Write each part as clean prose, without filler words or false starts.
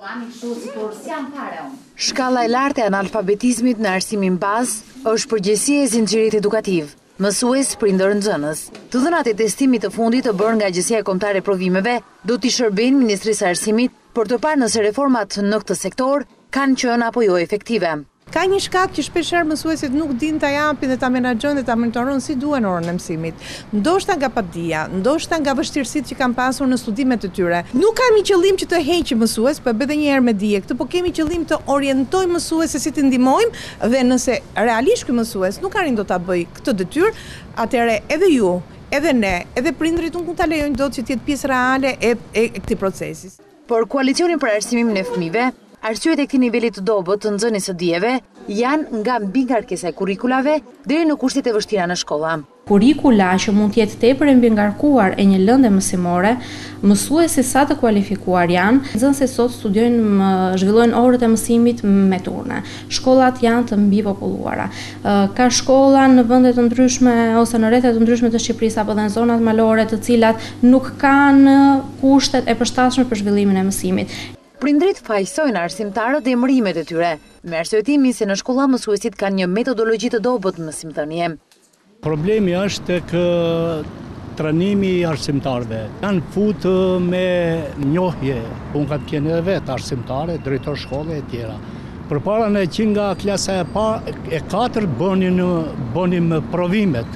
Shkalla e lartë e analfabetizmit në arsimin bazë është përgjegjësia e zinxhirit edukativ. Mësues, prindër, nxënës. Të dhënat e testimit të fundit të bërë nga Agjencia Kombëtare e Provimeve do t'i shërbejnë Ministrisë së Arsimit për të parë nëse reformat në këtë sektor kanë qenë apo jo efektive. Ka një shkak që shpeshherë mësuesit nuk din ta japin dhe ta menaxhojnë dhe ta monitorojnë si duhen orën e mësimit. Ndoshta nga padia, ndoshta nga vështirësitë që kanë pasur në studimet e tyre. Nuk kemi qëllim që të heqim mësues, po bëj edhe një herë me dije këtë, po kemi qëllim të orientojmë mësues se si të ndihmojmë dhe nëse realisht ky mësues nuk arrin do ta bëj këtë detyrë, atëherë edhe ju, edhe ne, edhe prindërit nuk mund ta lejojnë dot që të jetë pjesë reale e këtij procesi. Por koalicionin për arsimin e fëmijëve, arsyet e këtij niveli të dobët të nxënies së dijeve janë nga mbi ngarkesa e kurrikulave deri në kushtet e vështira në shkolla. Kurrikula që mund të jetë tepër e mbingarkuar e një lëndë mësimore, mësuesit sa të kualifikuar janë, nxënësit sot studiojnë, zhvillojnë orët e mësimit me turne. Shkollat janë të mbipopulluara. Ka shkolla në vende të ndryshme ose në rrethe të ndryshme të Shqipërisë apo dhe në zonat malore të cilat nuk kanë kushtet e përshtatshme për zhvillimin e mësimit. Prindrit fajsojnë arsimtarët dhe emërimet e tyre, me arsyetimin se në shkolla mësuesit kanë një metodologji të dobët në mësimdhënie. Problemi është tek trajnimi i arsimtarëve. Janë futë me njohje, unë kam qenë edhe vetë arsimtare, drejtor shkolle e tjera. Përpara ne që nga klasa e 4 bënim provimet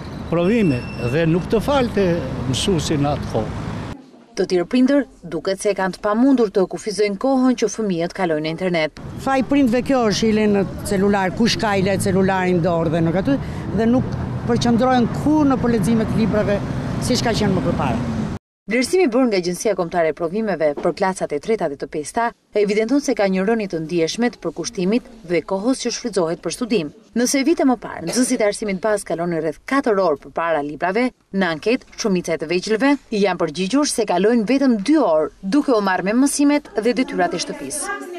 dhe nuk të falte mësuesi në atë kohë. Të tjerë prindër duket se kanë të pamundur të kufizojnë kohën që fëmijët kalojnë në internet. Faj prindve kjo është ile në celular, kush ka ile celularin dorë dhe nuk aty, dhe nuk përqendrohen kur në përleximet të librave siç ka qenë më përpara. Vlerësimi bërë nga Agjencia Kombëtare e Provimeve për klasat e 3 dhe të 5 evidenton se ka një rënje të ndjeshme të përkushtimit dhe kohës që shfrytëzohet për studim. Nëse vite më parë, nxënësit e arsimit bazë kalonin rreth 4 orë përpara librave, në anketë shumica e të vegjëlve janë përgjigjur se kalojnë vetëm 2 orë, duke u marrë me mësimet dhe detyrat e shtëpisë.